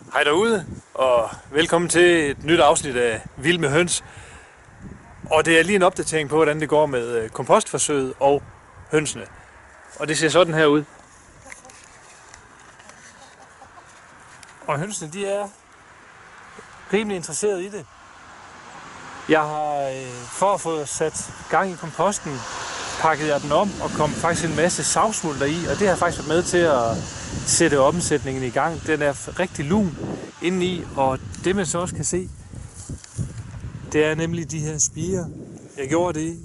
Hej derude, og velkommen til et nyt afsnit af Vild med Høns. Og det er lige en opdatering på, hvordan det går med kompostforsøget og hønsene. Og det ser sådan her ud. Og hønsene, de er rimelig interesserede i det. Jeg har, for at få sat gang i komposten, pakket jeg den om og kom faktisk en masse savsmulter i. Og det har faktisk været med til at sætte omsætningen i gang. Den er rigtig lun indeni, og det man så også kan se, det er nemlig de her spirer. Jeg gjorde det,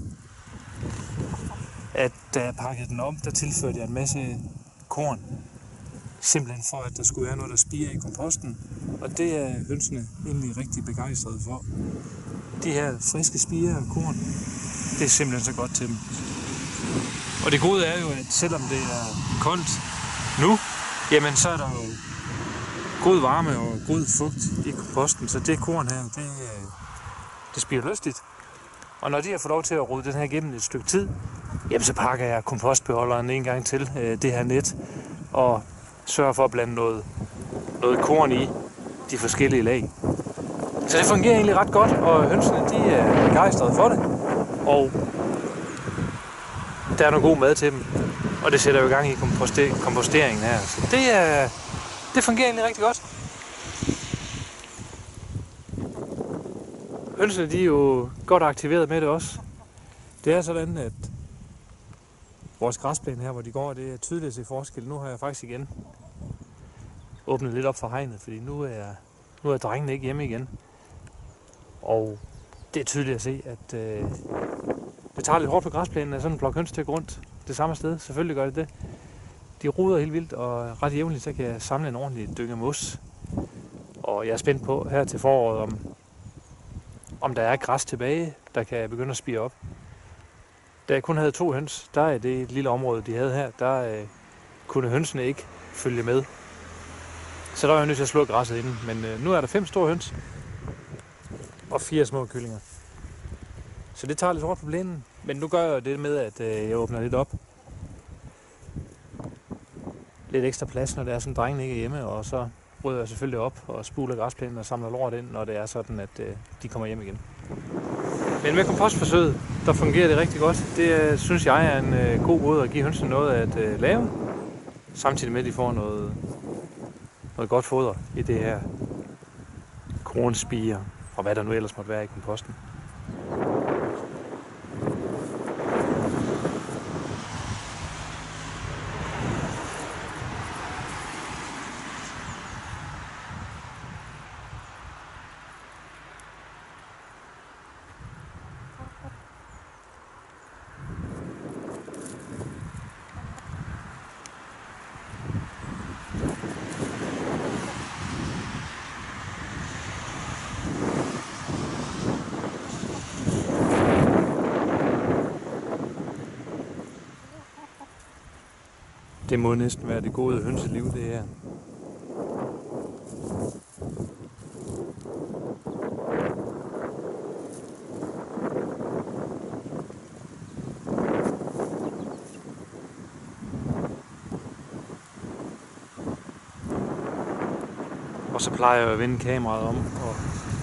at da jeg pakkede den om, der tilførte jeg en masse korn. Simpelthen for, at der skulle være noget, der spirer i komposten. Og det er hønsene egentlig rigtig begejstrede for. De her friske spirer af korn, det er simpelthen så godt til dem. Og det gode er jo, at selvom det er koldt nu, jamen så er der jo god varme og god fugt i komposten. Så det korn her, det spirer lystigt. Og når de har fået lov til at rode den her igennem et stykke tid, jamen så pakker jeg kompostbeholderen en gang til, det her net, og sørger for at blande noget korn i de forskellige lag. Så det fungerer egentlig ret godt, og hønsene, de er begejstrede for det. Og der er noget god mad til dem, og det sætter jo i gang i komposteringen her. Så det fungerer egentlig rigtig godt. Hønsene, de er jo godt aktiveret med det også. Det er sådan, at vores græsplæne her, hvor de går, det er tydeligt at se forskel. Nu har jeg faktisk igen åbnet lidt op for hegnet, fordi nu er drengene ikke hjemme igen. Og det er tydeligt at se, at det tager lidt hårdt på græsplænen, at sådan en flok høns til at gå rundt det samme sted. Selvfølgelig gør det det. De ruder helt vildt, og ret jævnligt så kan jeg samle en ordentlig dynge mos. Og jeg er spændt på her til foråret, om der er græs tilbage, der kan begynde at spire op. Da jeg kun havde 2 høns, der er det et lille område, de havde her, der kunne hønsene ikke følge med. Så der var jeg nødt til at slå græsset inden. Men nu er der 5 store høns og 4 små kyllinger. Så det tager lidt hårdt på plænen. Men nu gør jeg det med, at jeg åbner lidt op. Lidt ekstra plads, når det er sådan, drengene ikke er hjemme. Og så rydder jeg selvfølgelig op og spuler græsplænen og samler lort ind, når det er sådan, at de kommer hjem igen. Men med kompostforsøget, der fungerer det rigtig godt. Det synes jeg er en god måde at give hønsene noget at lave. Samtidig med, at de får noget godt foder i det her kornspirer og hvad der nu ellers måtte være i komposten. Det må næsten være det gode hønseliv, det her. Og så plejer jeg at vende kameraet om og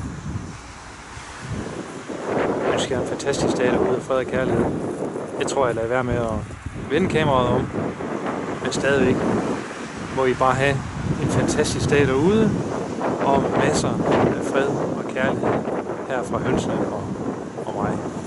ønske jer en fantastisk dag derude, fred og kærlighed. Jeg tror, jeg lader være med at vende kameraet om. Men stadigvæk må I bare have en fantastisk dag derude, og masser af fred og kærlighed her fra hønsene og mig.